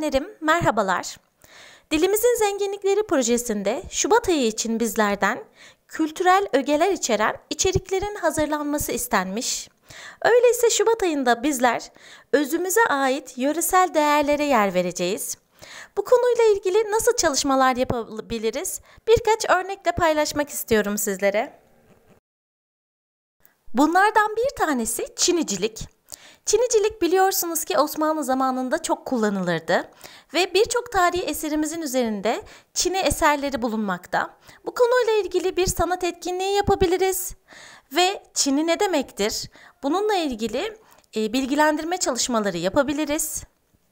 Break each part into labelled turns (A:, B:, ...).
A: öğrencilerim, merhabalar. Dilimizin Zenginlikleri projesinde Şubat ayı için bizlerden kültürel ögeler içeren içeriklerin hazırlanması istenmiş. Öyleyse Şubat ayında bizler özümüze ait yöresel değerlere yer vereceğiz. Bu konuyla ilgili nasıl çalışmalar yapabiliriz? Birkaç örnekle paylaşmak istiyorum sizlere. Bunlardan bir tanesi çinicilik. Çinicilik biliyorsunuz ki Osmanlı zamanında çok kullanılırdı ve birçok tarihi eserimizin üzerinde Çini eserleri bulunmakta. Bu konuyla ilgili bir sanat etkinliği yapabiliriz ve Çini ne demektir? Bununla ilgili bilgilendirme çalışmaları yapabiliriz.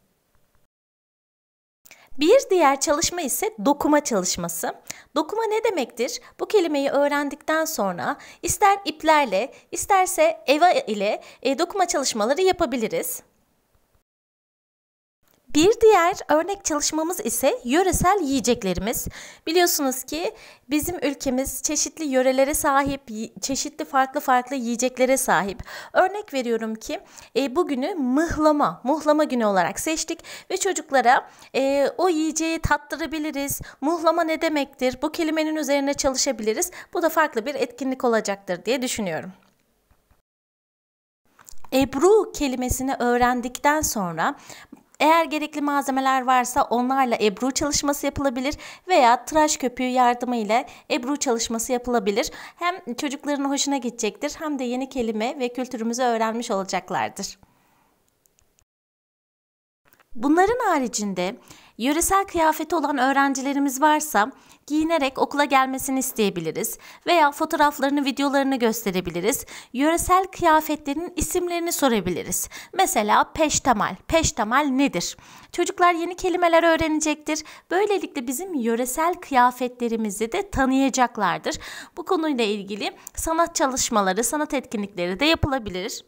A: Bir diğer çalışma ise dokuma çalışması. Dokuma ne demektir? Bu kelimeyi öğrendikten sonra ister iplerle, isterse eva ile dokuma çalışmaları yapabiliriz. Bir diğer örnek çalışmamız ise yöresel yiyeceklerimiz. Biliyorsunuz ki bizim ülkemiz çeşitli yörelere sahip, çeşitli farklı yiyeceklere sahip. Örnek veriyorum ki bugünü muhlama günü olarak seçtik ve çocuklara o yiyeceği tattırabiliriz. Muhlama ne demektir? Bu kelimenin üzerine çalışabiliriz. Bu da farklı bir etkinlik olacaktır diye düşünüyorum. Ebru kelimesini öğrendikten sonra eğer gerekli malzemeler varsa onlarla Ebru çalışması yapılabilir veya tıraş köpüğü yardımıyla Ebru çalışması yapılabilir. Hem çocukların hoşuna gidecektir hem de yeni kelime ve kültürümüzü öğrenmiş olacaklardır. Bunların haricinde yöresel kıyafeti olan öğrencilerimiz varsa giyinerek okula gelmesini isteyebiliriz veya fotoğraflarını, videolarını gösterebiliriz. Yöresel kıyafetlerin isimlerini sorabiliriz. Mesela peştemal. Peştemal nedir? Çocuklar yeni kelimeler öğrenecektir. Böylelikle bizim yöresel kıyafetlerimizi de tanıyacaklardır. Bu konuyla ilgili sanat çalışmaları, sanat etkinlikleri de yapılabilir.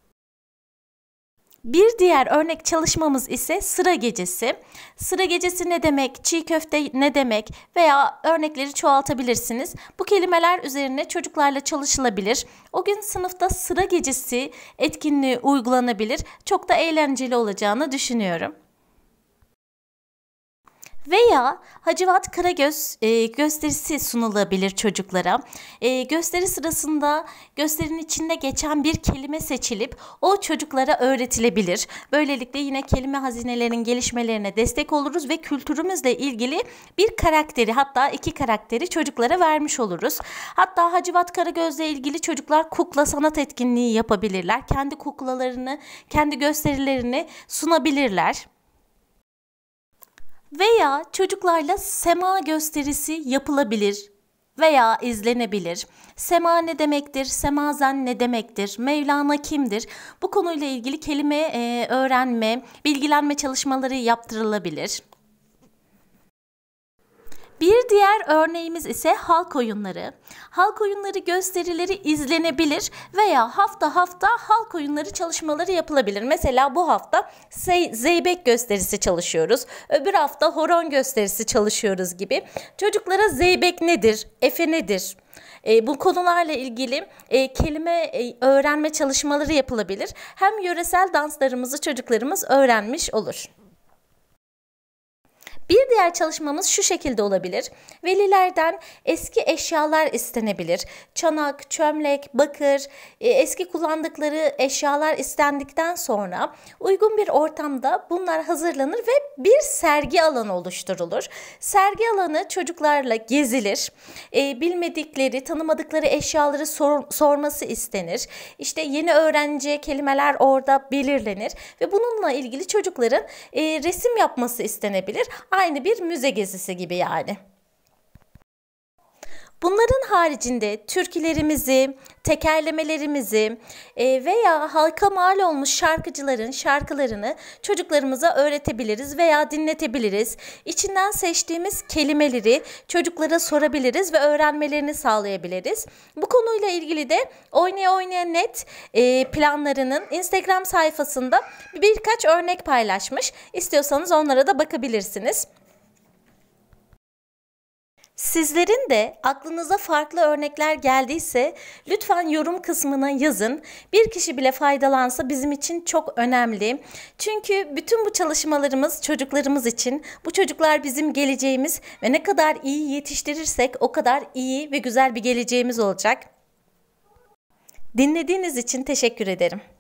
A: Bir diğer örnek çalışmamız ise sıra gecesi. Sıra gecesi ne demek, çiğ köfte ne demek veya örnekleri çoğaltabilirsiniz. Bu kelimeler üzerine çocuklarla çalışılabilir. O gün sınıfta sıra gecesi etkinliği uygulanabilir. Çok da eğlenceli olacağını düşünüyorum. Veya Hacivat Karagöz gösterisi sunulabilir çocuklara. Gösteri sırasında gösterinin içinde geçen bir kelime seçilip o çocuklara öğretilebilir. Böylelikle yine kelime hazinelerinin gelişmelerine destek oluruz ve kültürümüzle ilgili bir karakteri, hatta iki karakteri çocuklara vermiş oluruz. Hatta Hacivat Karagöz'le ilgili çocuklar kukla sanat etkinliği yapabilirler. Kendi kuklalarını, kendi gösterilerini sunabilirler. Veya çocuklarla sema gösterisi yapılabilir veya izlenebilir. Sema ne demektir? Semazen ne demektir? Mevlana kimdir? Bu konuyla ilgili kelime öğrenme, bilgilenme çalışmaları yaptırılabilir. Bir diğer örneğimiz ise halk oyunları. Halk oyunları gösterileri izlenebilir veya hafta halk oyunları çalışmaları yapılabilir. Mesela bu hafta zeybek gösterisi çalışıyoruz. Öbür hafta horon gösterisi çalışıyoruz gibi. Çocuklara zeybek nedir? Efe nedir? Bu konularla ilgili kelime öğrenme çalışmaları yapılabilir. Hem yöresel danslarımızı çocuklarımız öğrenmiş olur. Bir diğer çalışmamız şu şekilde olabilir. Velilerden eski eşyalar istenebilir. Çanak, çömlek, bakır, eski kullandıkları eşyalar istendikten sonra uygun bir ortamda bunlar hazırlanır ve bir sergi alanı oluşturulur. Sergi alanı çocuklarla gezilir. Bilmedikleri, tanımadıkları eşyaları sorması istenir. İşte yeni öğreneceği kelimeler orada belirlenir ve bununla ilgili çocukların resim yapması istenebilir. Aynı bir müze gezisi gibi yani. Bunların haricinde türkülerimizi, tekerlemelerimizi veya halka mal olmuş şarkıcıların şarkılarını çocuklarımıza öğretebiliriz veya dinletebiliriz. İçinden seçtiğimiz kelimeleri çocuklara sorabiliriz ve öğrenmelerini sağlayabiliriz. Bu konuyla ilgili de Oynaya Net planlarının Instagram sayfasında birkaç örnek paylaşmış. İstiyorsanız onlara da bakabilirsiniz. Sizlerin de aklınıza farklı örnekler geldiyse lütfen yorum kısmına yazın. Bir kişi bile faydalansa bizim için çok önemli. Çünkü bütün bu çalışmalarımız çocuklarımız için. Bu çocuklar bizim geleceğimiz ve ne kadar iyi yetiştirirsek o kadar iyi ve güzel bir geleceğimiz olacak. Dinlediğiniz için teşekkür ederim.